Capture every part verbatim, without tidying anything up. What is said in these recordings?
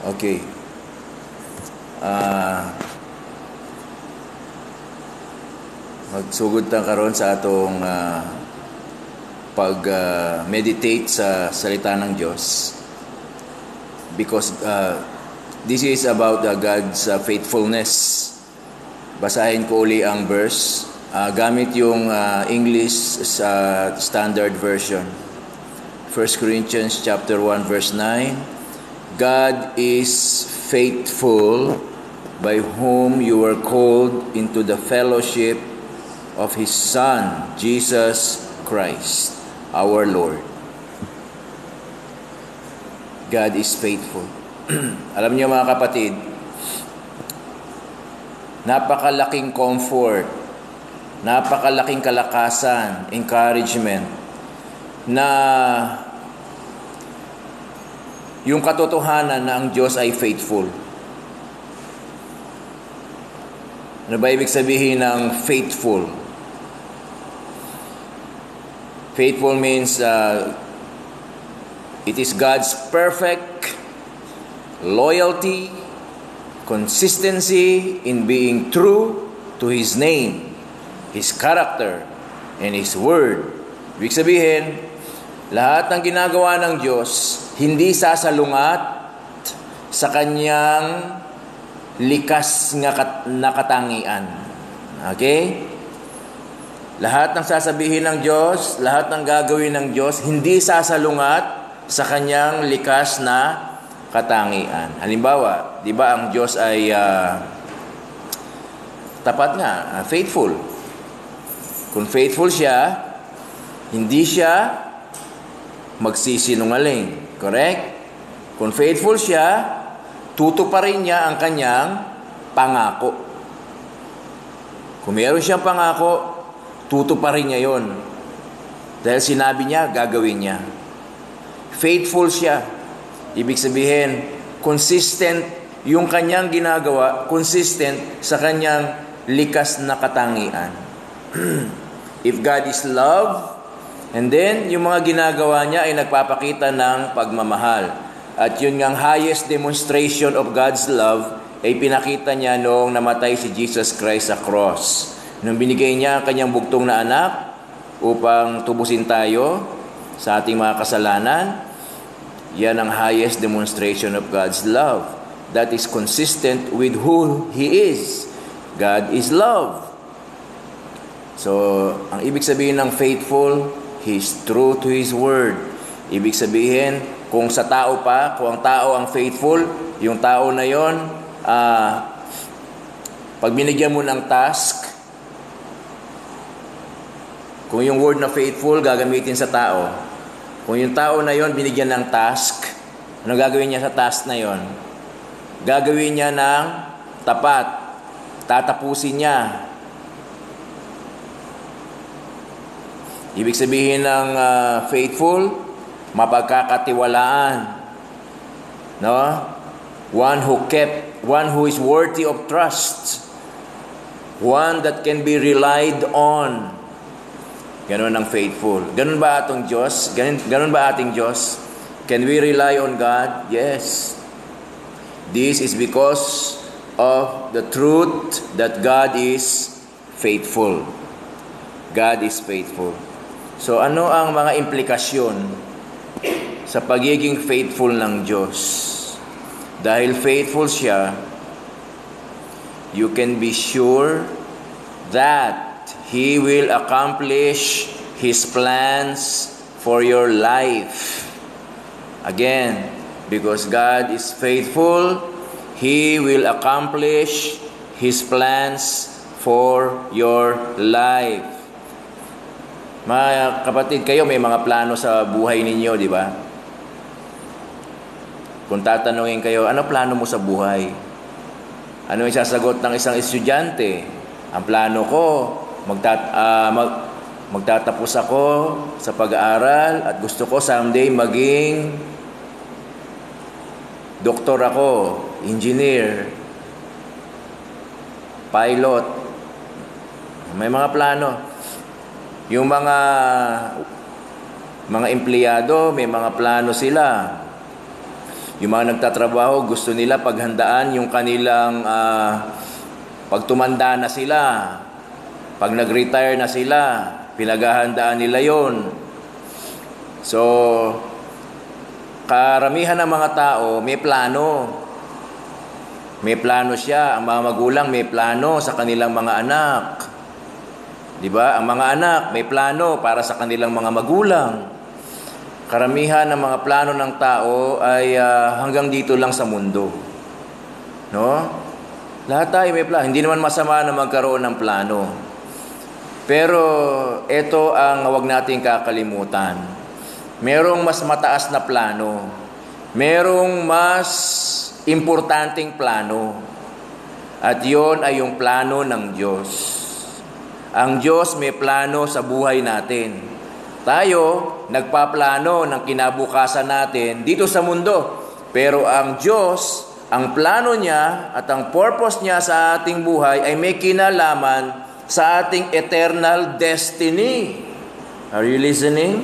Okay. Ah... Uh, magsugod ta karon sa atong uh, pag-meditate uh, sa salita ng Diyos, because uh, this is about uh, God's uh, faithfulness. Basahin ko uli ang verse uh, gamit yung uh, English uh, Standard Version. First Corinthians chapter one verse nine. God is faithful, by whom you were called into the fellowship of His Son, Jesus Christ, our Lord. God is faithful. Alam niyo mga kapatid, napakalaking comfort, napakalaking kalakasan, encouragement, na yung katotohanan na ang Diyos ay faithful. Ano ba ibig sabihin ng faithful? Faithful means uh, it is God's perfect loyalty, consistency in being true to His name, His character, and His word. Ibig sabihin, lahat ng ginagawa ng Diyos hindi sasalungat sa Kanyang likas nga kat- na katangian. Okay? Lahat ng sasabihin ng Diyos, lahat ng gagawin ng Diyos, hindi sasalungat sa Kanyang likas na katangian. Halimbawa, di ba ang Diyos ay uh, tapat nga, uh, faithful. Kung faithful siya, hindi siya magsisinungaling. Correct? Kung faithful siya, tutuparin niya ang Kanyang pangako. Kung meron siyang pangako, tutuparin niya yon. Dahil sinabi niya, gagawin niya. Faithful siya. Ibig sabihin, consistent yung kanyang ginagawa, consistent sa kanyang likas na katangian. If God is love, and then yung mga ginagawa niya ay nagpapakita ng pagmamahal. At yun ngang highest demonstration of God's love ay pinakita niya noong namatay si Jesus Christ sa cross. Nung binigay niya ang kanyang bugtong na anak upang tubusin tayo sa ating mga kasalanan, yan ang highest demonstration of God's love. That is consistent with who He is. God is love. So, ang ibig sabihin ng faithful, He is true to His word. Ibig sabihin, kung sa tao pa, kung ang tao ang faithful, yung tao na yon, uh, pag binigyan mo ng task, kung yung word na faithful gagamitin sa tao, kung yung tao na yon binigyan ng task, ano gagawin niya sa task na yon? Gagawin niya ng tapat, tatapusin niya. Ibig sabihin ng uh, faithful, mapagkakatiwalaan, no? One who kept, one who is worthy of trust, one that can be relied on. Ganun ang faithful. Ganun ba atong Diyos? Ganun, ganun ba ating Diyos? Can we rely on God? Yes. This is because of the truth that God is faithful. God is faithful. So ano ang mga implikasyon sa pagiging faithful ng Diyos? Dahil faithful siya, you can be sure that He will accomplish His plans for your life. Again, because God is faithful, He will accomplish His plans for your life. Mga kapatid, kayo may mga plano sa buhay ninyo, di ba? Kung tatanungin kayo, ano plano mo sa buhay? Ano yung sasagot ng isang estudyante? Ang plano ko, Magtat, uh, mag, magtatapos ako sa pag-aaral at gusto ko someday maging doktor ako, engineer, pilot. May mga plano. Yung mga mga empleyado, may mga plano sila. Yung mga nagtatrabaho, gusto nila paghandaan yung kanilang uh, pag tumanda na sila, pag nag-retire na sila, pinaghahandaan nila yon. So, karamihan ng mga tao may plano. May plano siya. Ang mga magulang may plano sa kanilang mga anak. Di ba? Ang mga anak may plano para sa kanilang mga magulang. Karamihan ng mga plano ng tao ay uh, hanggang dito lang sa mundo. No? Lahat tayo may plano. Hindi naman masama na magkaroon ng plano. Pero ito ang huwag nating kakalimutan. Merong mas mataas na plano. Merong mas importanteng plano. At yon ay yung plano ng Diyos. Ang Diyos may plano sa buhay natin. Tayo, nagpaplano ng kinabukasan natin dito sa mundo. Pero ang Diyos, ang plano niya at ang purpose niya sa ating buhay ay may kinalaman sa ating eternal destiny. Are you listening?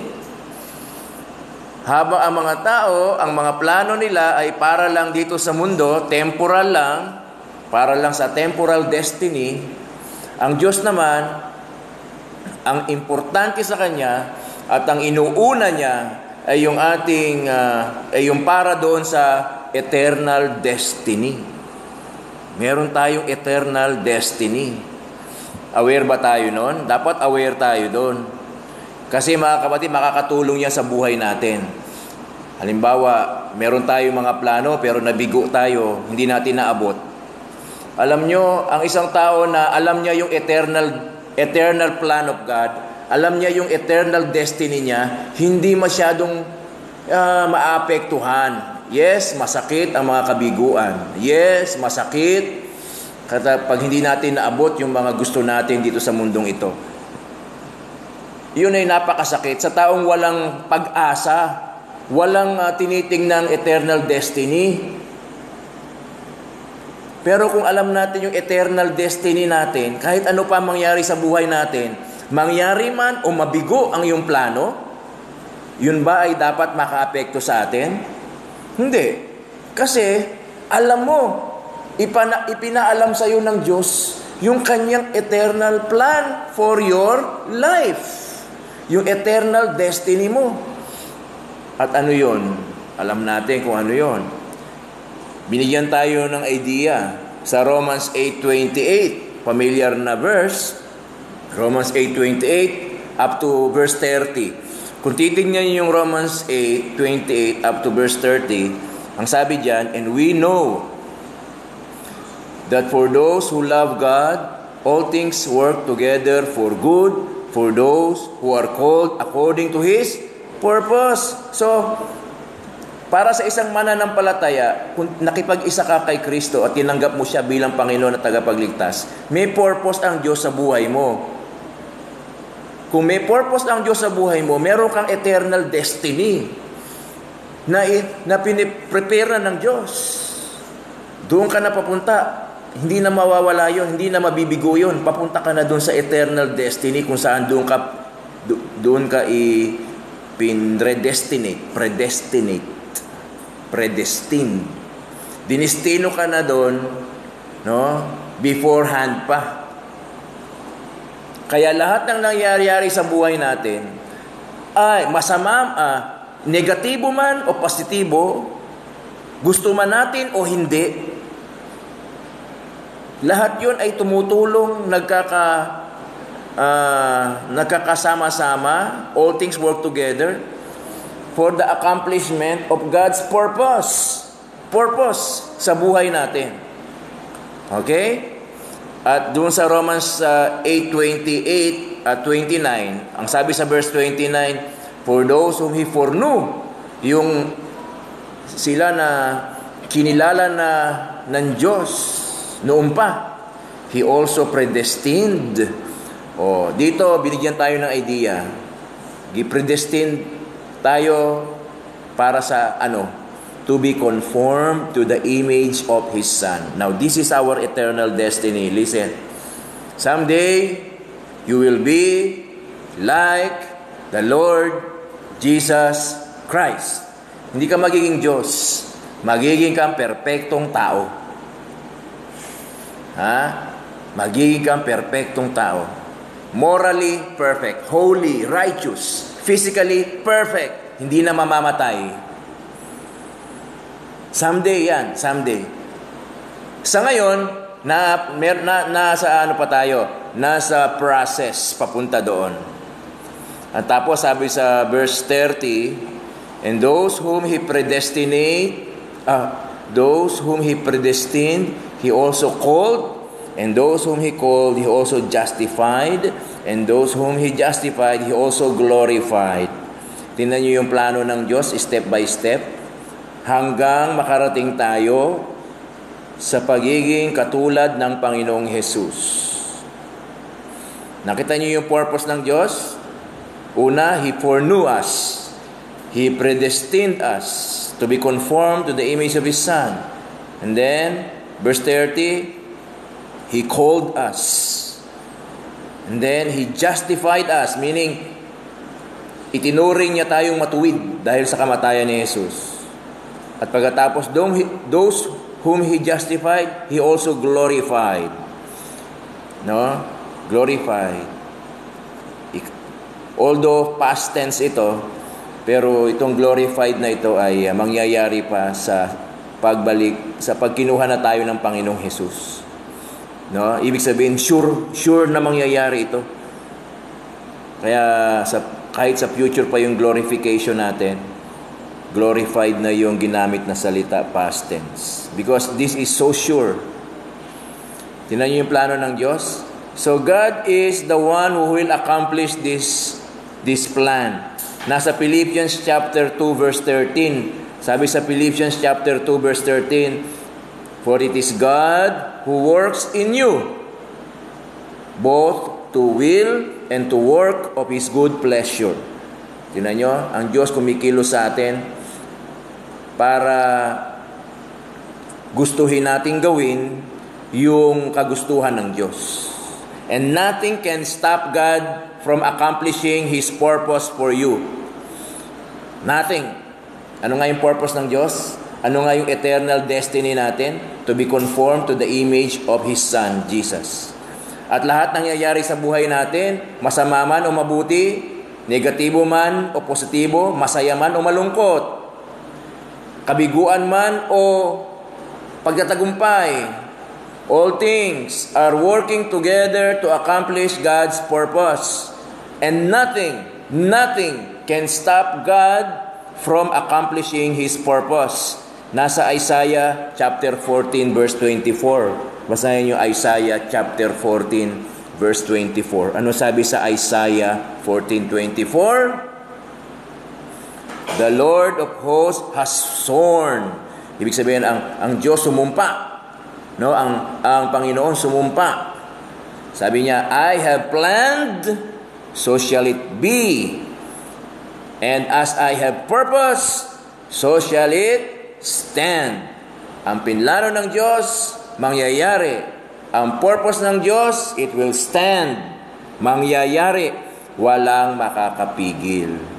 Habang ang mga tao, ang mga plano nila ay para lang dito sa mundo, temporal lang, para lang sa temporal destiny, ang Diyos naman, ang importante sa Kanya at ang inuuna niya ay yung ating, uh, ay yung para doon sa eternal destiny. Meron tayong eternal destiny. Aware ba tayo noon? Dapat aware tayo doon. Kasi mga kapatid, makakatulong yan sa buhay natin. Halimbawa, meron tayong mga plano pero nabigo tayo, hindi natin naabot. Alam nyo, ang isang tao na alam niya yung eternal, eternal plan of God, alam niya yung eternal destiny niya, hindi masyadong uh, maapektuhan. Yes, masakit ang mga kabiguan. Yes, masakit kapag hindi natin naabot yung mga gusto natin dito sa mundong ito. Yun ay napakasakit. Sa taong walang pag-asa, walang uh, tinitingnang eternal destiny. Pero kung alam natin yung eternal destiny natin, kahit ano pa mangyari sa buhay natin, mangyari man o mabigo ang iyong plano, yun ba ay dapat makaapekto sa atin? Hindi. Kasi, alam mo, ipana, ipinaalam sa iyo ng Diyos yung kanyang eternal plan for your life. Yung eternal destiny mo. At ano yun? Alam natin kung ano yun. Binigyan tayo ng idea sa Romans eight twenty-eight. Familiar na verse. Romans eight twenty-eight up to verse thirty. Kung titignan niyo yung Romans eight twenty-eight up to verse thirty, ang sabi diyan, and we know that for those who love God, all things work together for good, for those who are called according to His purpose. So, para sa isang mananampalataya, kung nakipag-isa ka kay Kristo at tinanggap mo siya bilang Panginoon at tagapagligtas, may purpose ang Diyos sa buhay mo. Kung may purpose ang Diyos sa buhay mo, meron kang eternal destiny na, na piniprepare na ng Diyos. Doon ka na papunta. Hindi na mawawala yun, hindi na mabibigo yun. Papunta ka na doon sa eternal destiny kung saan doon ka, doon ka i-predestinate, predestinate, predestined. Dinistino ka na doon, no? Beforehand pa. Kaya lahat ng nangyayari sa buhay natin ay masama, ah, negatibo man o positibo, gusto man natin o hindi, lahat yun ay tumutulong, nagkaka, uh, nagkakasama-sama, all things work together for the accomplishment of God's purpose. Purpose sa buhay natin. Okay? At doon sa Romans uh, eight twenty-eight at twenty-nine, ang sabi sa verse twenty-nine, for those whom He foreknew, yung sila na kinilala na ng Diyos noon pa, He also predestined. O, dito, binigyan tayo ng idea. Gi-predestined tayo para sa ano? To be conformed to the image of His Son. Now, this is our eternal destiny. Listen. Someday, you will be like the Lord Jesus Christ. Hindi ka magiging Diyos. magiging kang perpektong tao. Ha? Magiging kang perpektong tao. Morally perfect, holy, righteous, physically perfect, hindi na mamamatay. Someday yan, someday. Sa ngayon, na, mer, na, nasa ano pa tayo? Nasa process papunta doon. At tapos sabi sa verse thirty, and those whom He predestinate, uh, those whom He predestined, He also called, and those whom He called, He also justified, and those whom He justified, He also glorified. Tingnan niyo yung plano ng Diyos, step by step, hanggang makarating tayo sa pagiging katulad ng Panginoong Hesus. Nakita niyo yung purpose ng Diyos? Una, He foreknew us. He predestined us to be conformed to the image of His Son. And then, verse thirty, He called us. And then, He justified us, meaning, itinuring niya tayong matuwid dahil sa kamatayan ni Jesus. At pagkatapos, those whom He justified, He also glorified. No? Glorified. Although past tense ito, pero itong glorified na ito ay uh, mangyayari pa sa pagbalik, sa pagkinuha na tayo ng Panginoong Hesus. No? Ibig sabihin, sure, sure na mangyayari ito. Kaya sa, kahit sa future pa yung glorification natin, glorified na yung ginamit na salita, past tense. Because this is so sure. Tingnan niyo yung plano ng Diyos. So God is the one who will accomplish this, this plan. Nasa Philippians chapter two verse thirteen. Sabi sa Philippians chapter two verse thirteen, for it is God who works in you, both to will and to work of His good pleasure. Tingnan niyo, ang Diyos kumikilos sa atin para gustuhin nating gawin yung kagustuhan ng Diyos. And nothing can stop God from accomplishing His purpose for you. Nothing. Ano nga yung purpose ng Diyos? Ano nga yung eternal destiny natin? To be conformed to the image of His Son, Jesus. At lahat nangyayari sa buhay natin, masama man o mabuti, negatibo man o positibo, masaya man o malungkot, kabiguan man o pagtatagumpay, all things are working together to accomplish God's purpose. And nothing, nothing can stop God from accomplishing His purpose. Nasa Isaiah chapter fourteen verse twenty-four. Basahin niyo Isaiah chapter fourteen verse twenty-four. Ano sabi sa Isaiah fourteen twenty-four? The Lord of hosts has sworn. Ibig sabihin, ang, ang Diyos sumumpa. No? Ang, ang Panginoon sumumpa. Sabi niya, I have planned, so shall it be. And as I have purpose, so shall it stand. Ang pinlano ng Diyos, mangyayari. Ang purpose ng Diyos, it will stand. Mangyayari. Walang makakapigil.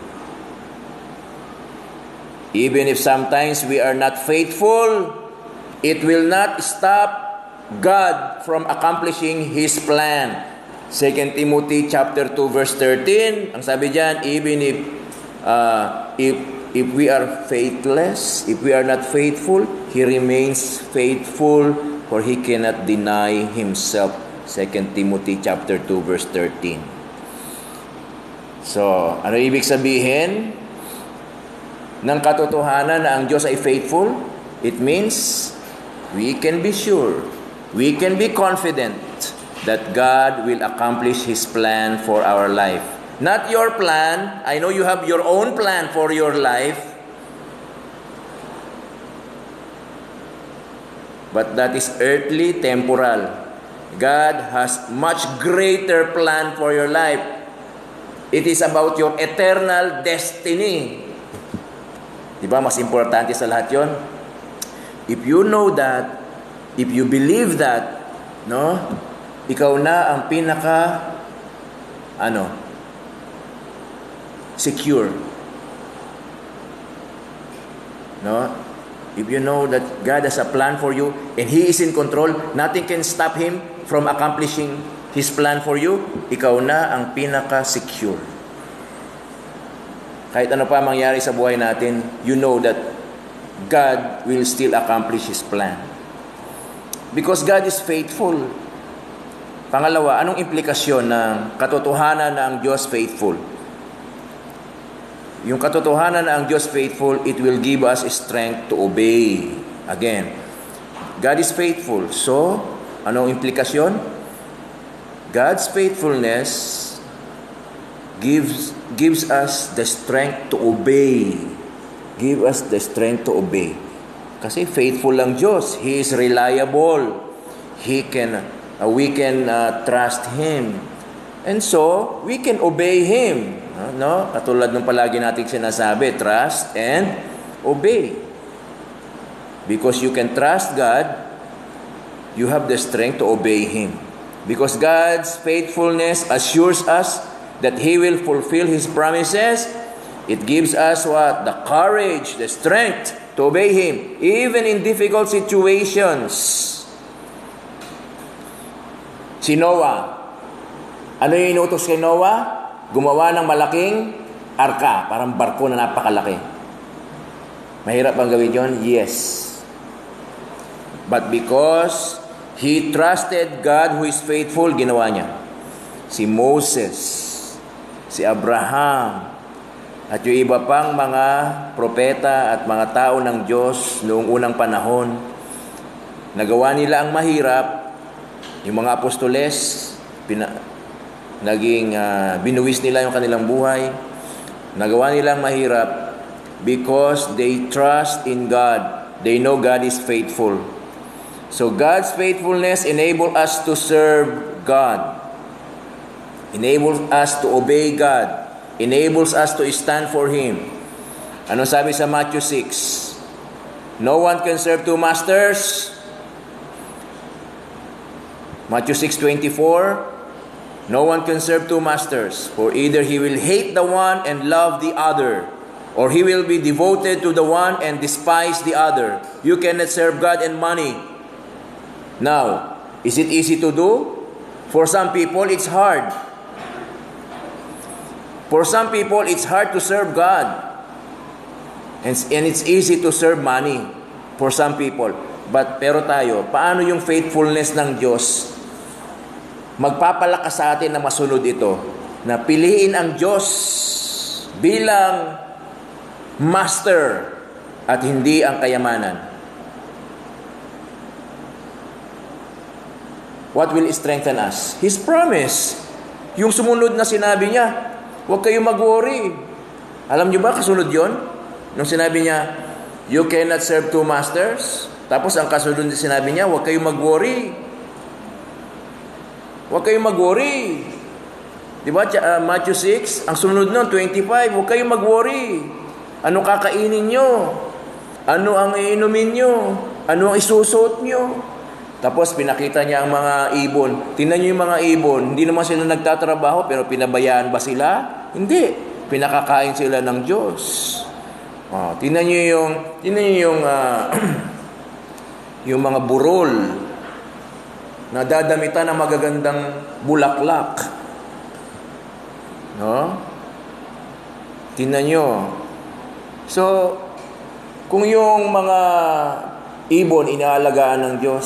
Even if sometimes we are not faithful, it will not stop God from accomplishing His plan. Second Timothy chapter two verse thirteen, ang sabi diyan, even if uh, if if we are faithless, if we are not faithful, He remains faithful, for He cannot deny Himself. Second Timothy chapter two verse thirteen. So, ano ibig sabihin ng katotohanan na ang Diyos ay faithful? It means we can be sure, we can be confident that God will accomplish His plan for our life. Not your plan. I know you have your own plan for your life, but that is earthly, temporal. God has much greater plan for your life. It is about your eternal destiny. Diba? Mas importante sa lahat yon. If you know that, if you believe that, no? Ikaw na ang pinaka ano? Secure. No? if you know that God has a plan for you and He is in control, nothing can stop Him from accomplishing His plan for you, ikaw na ang pinaka-secure. Kahit ano pa mangyari sa buhay natin, you know that God will still accomplish His plan. Because God is faithful. Pangalawa, anong implikasyon ng katotohanan na ang Diyos faithful? Yung katotohanan na ang Diyos faithful, it will give us strength to obey. Again, God is faithful. So, anong implikasyon? God's faithfulness gives gives us the strength to obey. Give us the strength to obey. Kasi faithful lang Diyos. He is reliable. He can, uh, we can uh, trust Him. And so, we can obey Him. No? Katulad ng palagi nating sinasabi, trust and obey. Because you can trust God, you have the strength to obey Him. Because God's faithfulness assures us that He will fulfill His promises. It gives us what? The courage, the strength to obey Him, even in difficult situations. Si Noah, ano yung inutos kay Noah? Gumawa ng malaking arka, parang barko na napakalaki. Mahirap bang gawin yun? Yes. But because he trusted God who is faithful, ginawa niya. Si Moses, si Abraham, at yung iba pang mga propeta at mga tao ng Diyos noong unang panahon, nagawa nila ang mahirap. Yung mga apostoles, pina naging uh, binuwis nila yung kanilang buhay. Nagawa nilang mahirap because they trust in God. They know God is faithful. So God's faithfulness enables us to serve God. Enables us to obey God. Enables us to stand for Him. Ano sabi sa Matthew six? No one can serve two masters. Matthew six twenty-four. No one can serve two masters, for either he will hate the one and love the other, or he will be devoted to the one and despise the other. You cannot serve God and money. Now, is it easy to do? For some people, it's hard. For some people, it's hard to serve God. And, and it's easy to serve money for some people. But pero tayo, paano yung faithfulness ng Diyos? Magpapalakas sa atin na masunod ito, na piliin ang Diyos bilang master at hindi ang kayamanan. What will strengthen us? His promise. Yung sumunod na sinabi niya, huwag kayong mag-worry. Alam niyo ba kasunod yon? Nung sinabi niya, you cannot serve two masters. Tapos ang kasunod na sinabi niya, huwag kayong mag-worry. Huwag kayong mag-worry. Diba, uh, Matthew six, ang sunod nun, twenty-five, huwag kayong mag-worry. Ano kakainin nyo? Ano ang iinumin nyo? Ano ang isusuot nyo? Tapos pinakita niya ang mga ibon. Tingnan nyo yung mga ibon. Hindi naman sila nagtatrabaho, pero pinabayaan ba sila? Hindi. Pinakakain sila ng Diyos. Oh, tingnan nyo yung, tingnan nyo yung, uh, yung mga burol na dadamitan ng magagandang bulaklak. No? Tingnan nyo. So, kung yung mga ibon inaalagaan ng Diyos,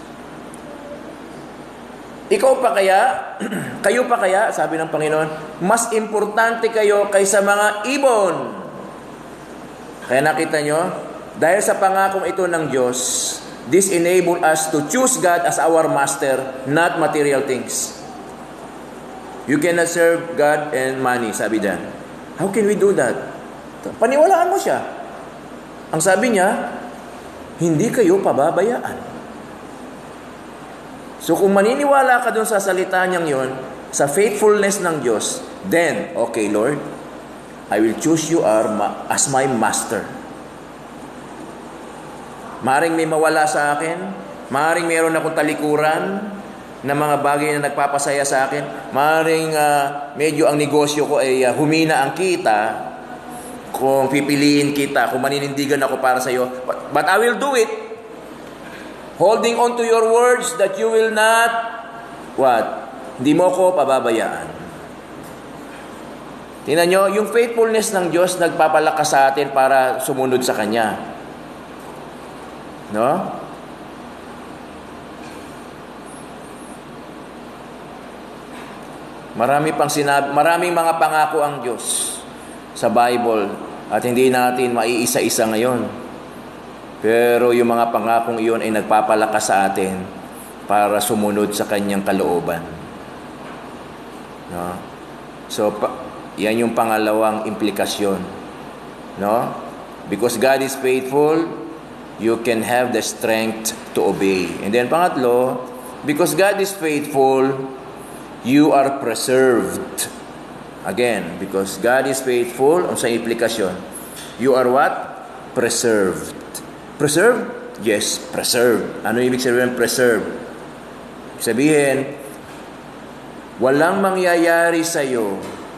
ikaw pa kaya, kayo pa kaya, sabi ng Panginoon, mas importante kayo kaysa mga ibon. Kaya nakita nyo, dahil sa pangakong ito ng Diyos, this enable us to choose God as our master, not material things. You cannot serve God and money, sabi dyan. How can we do that? Paniwalaan mo siya. Ang sabi niya, hindi kayo pababayaan. So kung maniniwala ka dun sa salita niyang yon, sa faithfulness ng Diyos, then, okay Lord, I will choose you as my master. Maring may mawala sa akin, maring mayroon akong talikuran na mga bagay na nagpapasaya sa akin, maring uh, medyo ang negosyo ko ay uh, humina ang kita, kung pipiliin kita, kung maninindigan ako para sa iyo. But, but I will do it. Holding on to your words that you will not, what? Hindi mo ko pababayaan. Tingnan nyo, yung faithfulness ng Diyos nagpapalakas sa atin para sumunod sa Kanya. No? Marami pang sinabi, maraming mga pangako ang Diyos sa Bible at hindi natin maiisa-isa ngayon. Pero yung mga pangakong iyon ay nagpapalakas sa atin para sumunod sa Kanyang kalooban. No? So, pa, yan yung pangalawang implikasyon. No? Because God is faithful, you can have the strength to obey. And then pangatlo, because God is faithful, you are preserved. Again, because God is faithful, ang sa implikasyon, you are what? Preserved. Preserved? Yes, preserved. Ano ibig sabihin preserved? Sabihin, walang mangyayari sa iyo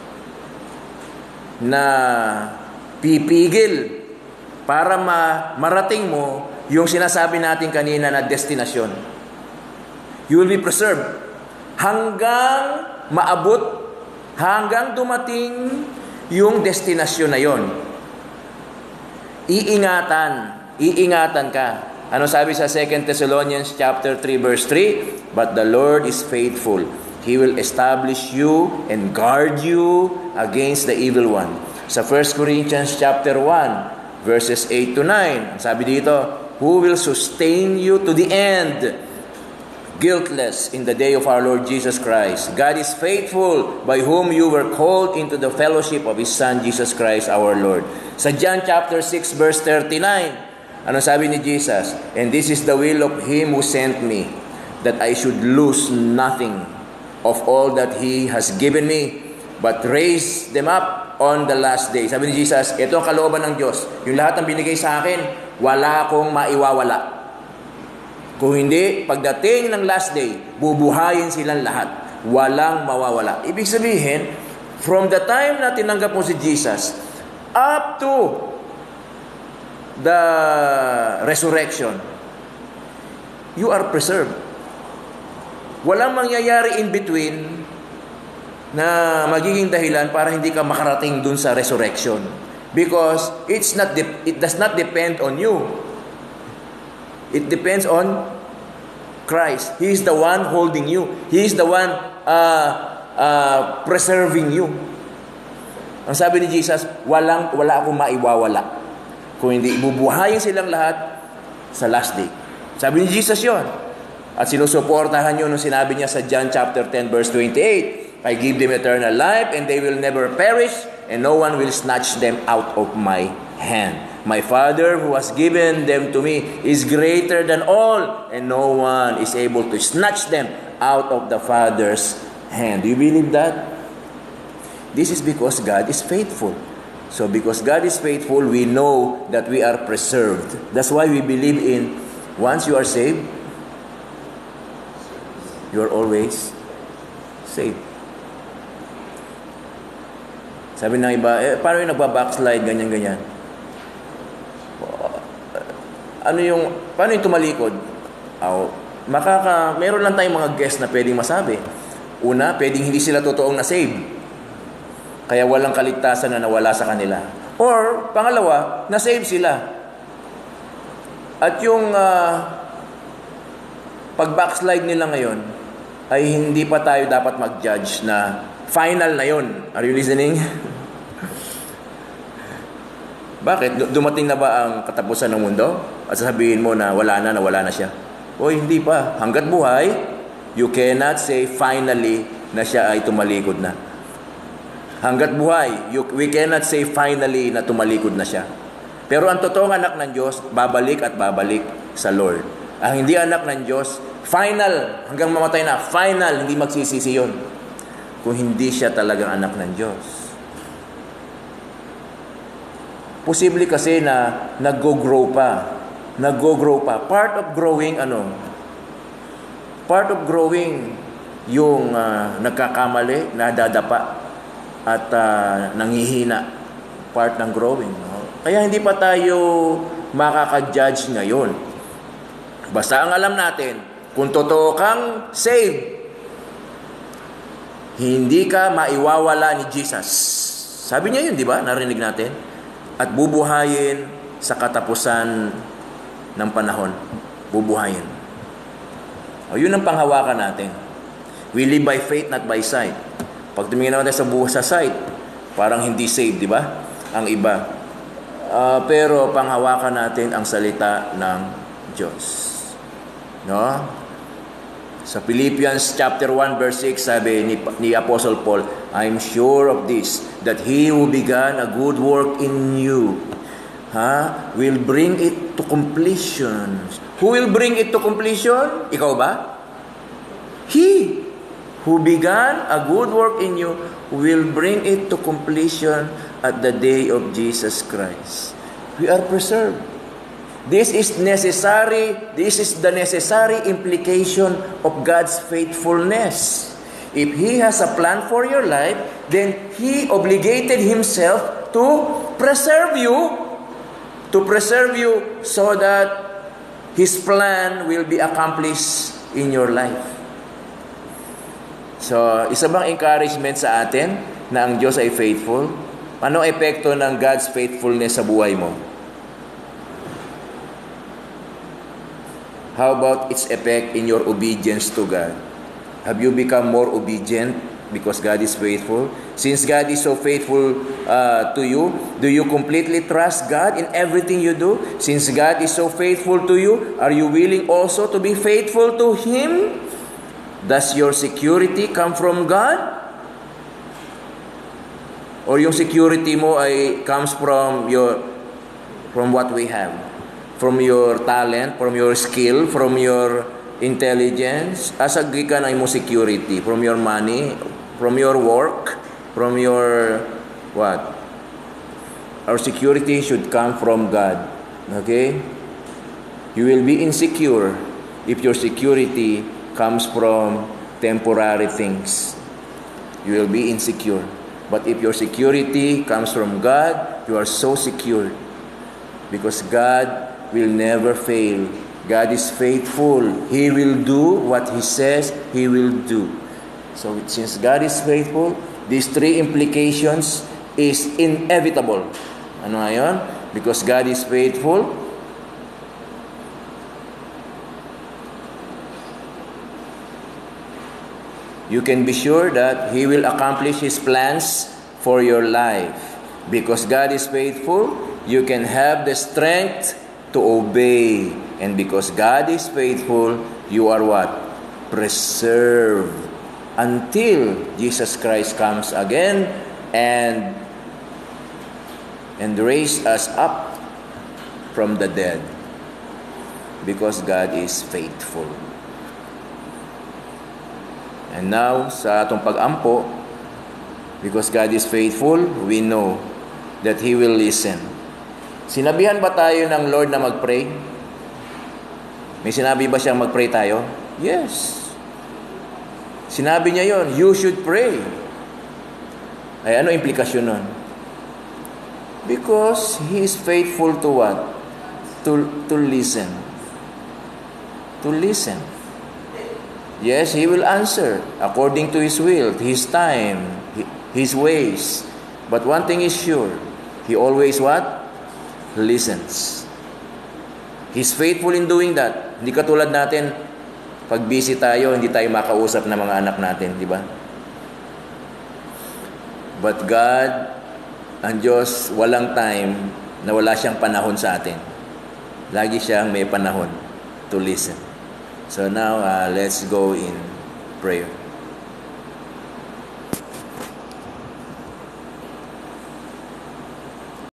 na pipigil para ma marating mo yung sinasabi natin kanina na destinasyon. You will be preserved hanggang maabot, hanggang dumating yung destinasyon na yon. Iingatan, iingatan ka. Ano sabi sa Second Thessalonians chapter three verse three? But the Lord is faithful. He will establish you and guard you against the evil one. Sa First Corinthians chapter one verses eight to nine, sabi dito, who will sustain you to the end, guiltless in the day of our Lord Jesus Christ. God is faithful, by whom you were called into the fellowship of His Son, Jesus Christ our Lord. Sa John chapter six verse thirty-nine, ano sabi ni Jesus? And this is the will of Him who sent me, that I should lose nothing of all that He has given me, but raise them up on the last day. Sabi ni Jesus, ito ang kalooban ng Diyos. Yung lahat ng binigay sa akin, wala akong maiwawala. Kung hindi, pagdating ng last day, bubuhayin silang lahat. Walang mawawala. Ibig sabihin, from the time na tinanggap mo si Jesus, up to the resurrection, you are preserved. Walang mangyayari in between na magiging dahilan para hindi ka makarating dun sa resurrection. Because it's not de- it does not depend on you. It depends on Christ. He is the one holding you. He is the one uh, uh, preserving you. Ang sabi ni Jesus, walang, wala akong maiwawala. Kung hindi, ibubuhayin silang lahat sa last day. Sabi ni Jesus yon. At sinusuportahan nyo nung sinabi niya sa John chapter ten verse twenty-eight, I give them eternal life and they will never perish and no one will snatch them out of my hand. My Father who has given them to me is greater than all and no one is able to snatch them out of the Father's hand. Do you believe that? This is because God is faithful. So because God is faithful, we know that we are preserved. That's why we believe in once you are saved, you are always saved. Sabi ng iba, eh, paano yung nagba-backslide, ganyan-ganyan? Ano yung, paano yung tumalikod? Oh, makaka, meron lang tayong mga guest na pwedeng masabi. Una, pwedeng hindi sila totoong na-save. Kaya walang kaligtasan na nawala sa kanila. Or, pangalawa, na-save sila. At yung uh, pag-backslide nila ngayon, ay hindi pa tayo dapat mag-judge na final na yon. Are you listening? Bakit? Dumating na ba ang katapusan ng mundo? At sasabihin mo na wala na, nawala na siya? O hindi pa. Hanggat buhay, you cannot say finally na siya ay tumalikod na. Hanggat buhay, you, we cannot say finally na tumalikod na siya. Pero ang totoong anak ng Diyos, babalik at babalik sa Lord. Ang hindi anak ng Diyos, final, hanggang mamatay na, final, hindi magsisisi yun. Kung hindi siya talagang anak ng Diyos. Posible kasi na nag-go-grow pa. Nag-go-grow pa. Part of growing, ano? Part of growing, yung uh, nagkakamali, nadadapa, at uh, nanghihina. part ng growing. No? Kaya hindi pa tayo makaka-judge ngayon. Basta ang alam natin, kung totoo kang saved, hindi ka maiwawala ni Jesus. Sabi niya yun, di ba? Narinig natin. At bubuhayin sa katapusan ng panahon. Bubuhayin. O, yun ang panghawakan natin. We live by faith, not by sight. Pag tumingin naman tayo sa buhay sa sight, parang hindi saved, di ba? Ang iba. Uh, pero panghawakan natin ang salita ng Diyos. No? Sa Philippians chapter one verse six, sabi ni, ni Apostle Paul, I'm sure of this, that He who began a good work in you, ha, will bring it to completion. Who will bring it to completion? Ikaw ba? He who began a good work in you will bring it to completion at the day of Jesus Christ. We are preserved. This is necessary. This is the necessary implication of God's faithfulness. If He has a plan for your life, then He obligated Himself to preserve you, to preserve you so that His plan will be accomplished in your life. So, isa bang encouragement sa atin na ang Diyos ay faithful? Ano epekto ng God's faithfulness sa buhay mo? How about its effect in your obedience to God? Have you become more obedient because God is faithful? Since God is so faithful uh, to you, do you completely trust God in everything you do? Since God is so faithful to you, are you willing also to be faithful to Him? Does your security come from God? Or yung security mo ay comes from your from what we have? From your talent, from your skill, from your intelligence? Asag gikan ay mo security from your money, from your work, from your what? Our security should come from God. Okay? You will be insecure if your security comes from temporary things. You will be insecure. But if your security comes from God, you are so secure. Because God will never fail. God is faithful. He will do what He says He will do. So since God is faithful, these three implications is inevitable. Ano ngayon? Because God is faithful, you can be sure that He will accomplish His plans for your life. Because God is faithful, you can have the strength to obey. And because God is faithful, you are what? Preserved until Jesus Christ comes again and and raise us up from the dead. Because God is faithful. And now, sa atong pag-ampo, because God is faithful, we know that He will listen. Sinabihan ba tayo ng Lord na mag-pray? May sinabi ba siyang mag-pray tayo? Yes. Sinabi niya yon, you should pray. Ay, ano implikasyon nun? Because He is faithful to what? To, to listen. To listen. Yes, He will answer according to His will, His time, His ways. But one thing is sure, He always what? Listens. He's faithful in doing that. Hindi katulad natin, pag busy tayo, hindi tayo makausap ng mga anak natin, di ba? But God, ang Diyos, walang time na wala siyang panahon sa atin. Lagi siyang may panahon to listen. So now, uh, let's go in prayer.